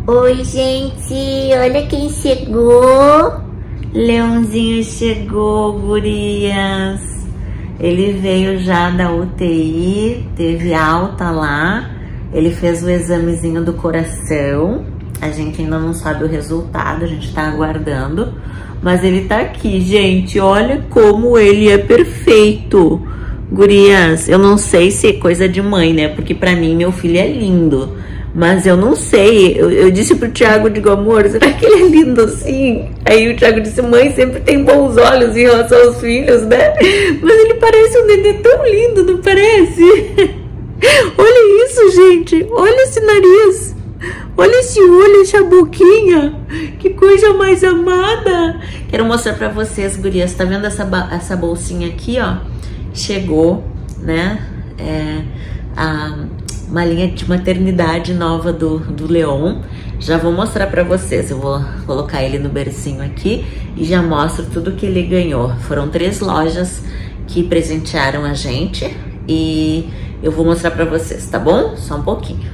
Oi, gente, olha quem chegou. Leãozinho chegou, gurias. Ele veio já da UTI, teve alta lá. Ele fez o examezinho do coração. A gente ainda não sabe o resultado, a gente tá aguardando. Mas ele tá aqui, gente. Olha como ele é perfeito. Gurias, eu não sei se é coisa de mãe, né? Porque pra mim, meu filho é lindo. Mas eu não sei. Eu disse pro Thiago, digo, amor, será que ele é lindo assim? Aí o Thiago disse, mãe sempre tem bons olhos em relação aos filhos, né? Mas ele parece um nenê tão lindo, não parece? Olha isso, gente. Olha esse nariz. Olha esse olho, essa boquinha. Que coisa mais amada. Quero mostrar pra vocês, gurias. Tá vendo essa bolsinha aqui, ó? Chegou, né? Uma linha de maternidade nova do Leon. Já vou mostrar pra vocês. Eu vou colocar ele no bercinho aqui e já mostro tudo que ele ganhou. Foram 3 lojas que presentearam a gente e eu vou mostrar pra vocês, tá bom? Só um pouquinho.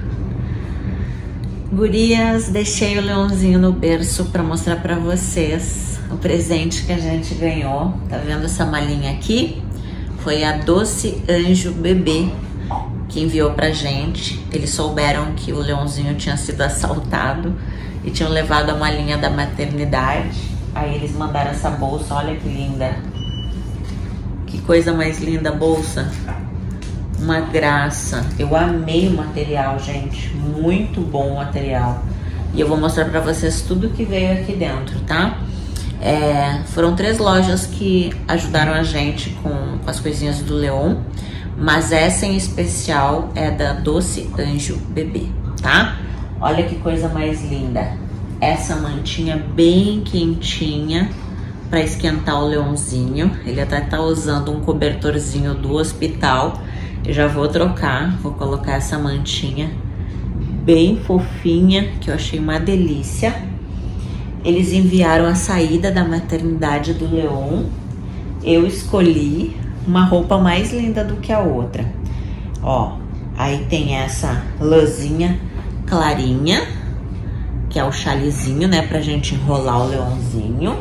Gurias, deixei o Leãozinho no berço pra mostrar pra vocês o presente que a gente ganhou. Tá vendo essa malinha aqui? Foi a Doce Anjo Bebê que enviou pra gente. Eles souberam que o Leãozinho tinha sido assaltado e tinham levado a malinha da maternidade. Aí eles mandaram essa bolsa, olha que linda. Que coisa mais linda a bolsa. Uma graça. Eu amei o material, gente. Muito bom o material. E eu vou mostrar pra vocês tudo que veio aqui dentro, tá? Foram 3 lojas que ajudaram a gente com as coisinhas do Leon, mas essa em especial é da Doce Anjo Bebê, tá? Olha que coisa mais linda. Essa mantinha bem quentinha para esquentar o Leãozinho. Ele até tá usando um cobertorzinho do hospital. Eu já vou trocar, vou colocar essa mantinha bem fofinha, que eu achei uma delícia. Eles enviaram a saída da maternidade do Leon. Eu escolhi uma roupa mais linda do que a outra. Ó, aí tem essa lãzinha clarinha, que é o chalezinho, né, pra gente enrolar o Leãozinho.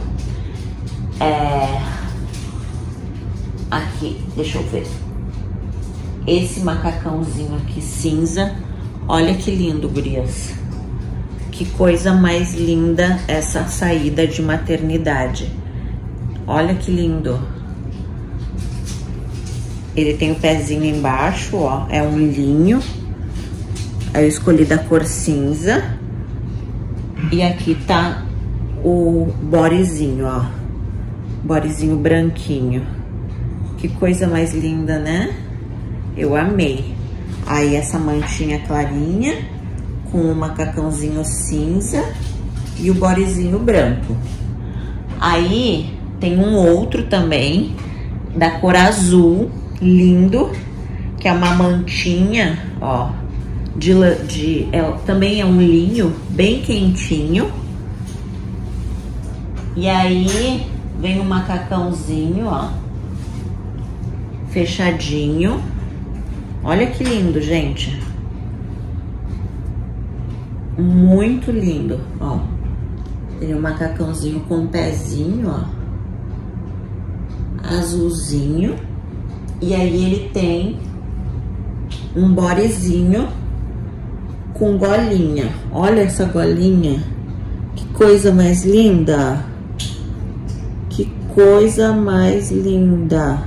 Aqui, deixa eu ver. Esse macacãozinho aqui cinza. Olha que lindo, gurias. Que coisa mais linda essa saída de maternidade. Olha que lindo. Ele tem o pezinho embaixo, ó. É um linho. Eu escolhi da cor cinza. E aqui tá o bodyzinho, ó. Bodyzinho branquinho. Que coisa mais linda, né? Eu amei. Aí essa mantinha clarinha com o macacãozinho cinza e o bodyzinho branco. Aí tem um outro também da cor azul, lindo, que é uma mantinha, ó, também é um linho bem quentinho. E aí vem um macacãozinho, ó, fechadinho. Olha que lindo, gente. Muito lindo, ó. Tem um macacãozinho com um pezinho, ó, azulzinho. E aí ele tem um bodyzinho com golinha. Olha essa golinha. Que coisa mais linda. Que coisa mais linda.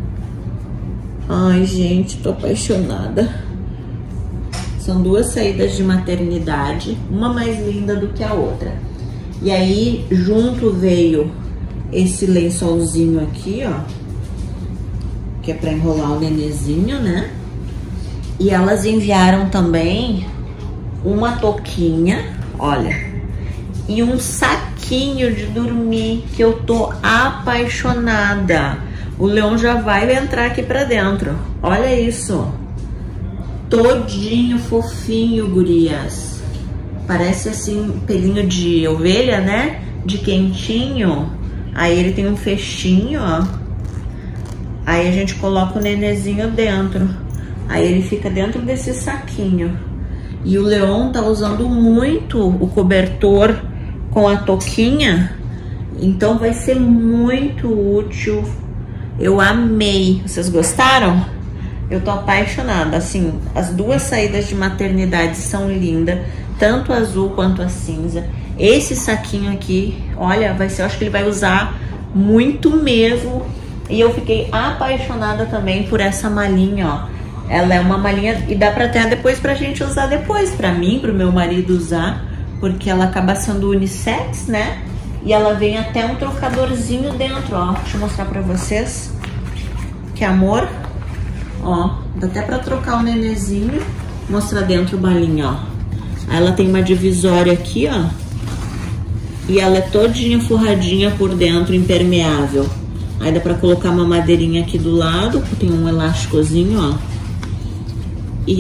Ai, gente, tô apaixonada. São 2 saídas de maternidade, uma mais linda do que a outra. E aí, junto veio esse lençolzinho aqui, ó, que é pra enrolar o nenezinho, né? E elas enviaram também uma touquinha, olha, e um saquinho de dormir, que eu tô apaixonada. O Leon já vai entrar aqui pra dentro. Olha isso. Todinho fofinho, gurias. Parece assim, pelinho de ovelha, né? De quentinho. Aí ele tem um fechinho, ó. Aí a gente coloca o nenezinho dentro. Aí ele fica dentro desse saquinho. E o Leon tá usando muito o cobertor com a touquinha, então vai ser muito útil. Eu amei. Vocês gostaram? Eu tô apaixonada. Assim, as duas saídas de maternidade são lindas, tanto a azul quanto a cinza. Esse saquinho aqui, olha, vai ser, eu acho que ele vai usar muito mesmo. E eu fiquei apaixonada também por essa malinha, ó. Ela é uma malinha e dá pra ter depois pra gente usar depois, pra mim, pro meu marido usar, porque ela acaba sendo unissex, né? E ela vem até um trocadorzinho dentro, ó. Deixa eu mostrar pra vocês. Que amor. Ó, dá até pra trocar o nenezinho. Mostrar dentro o balinho, ó. Aí ela tem uma divisória aqui, ó. E ela é todinha forradinha por dentro, impermeável. Aí dá pra colocar uma madeirinha aqui do lado, tem um elásticozinho, ó. E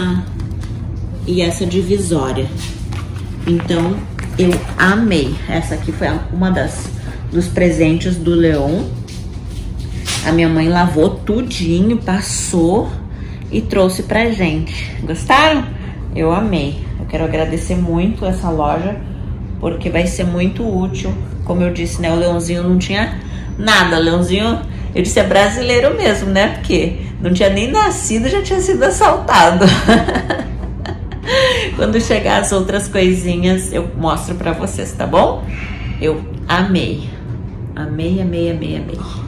essa divisória. Então, eu amei. Essa aqui foi uma dos presentes do Leon. A minha mãe lavou tudinho, passou e trouxe pra gente. Gostaram? Eu amei. Eu quero agradecer muito essa loja, porque vai ser muito útil. Como eu disse, né? O Leãozinho não tinha nada. O Leãozinho, eu disse, é brasileiro mesmo, né? Porque não tinha nem nascido, já tinha sido assaltado. Quando chegar as outras coisinhas, eu mostro pra vocês, tá bom? Eu amei. Amei, amei, amei, amei.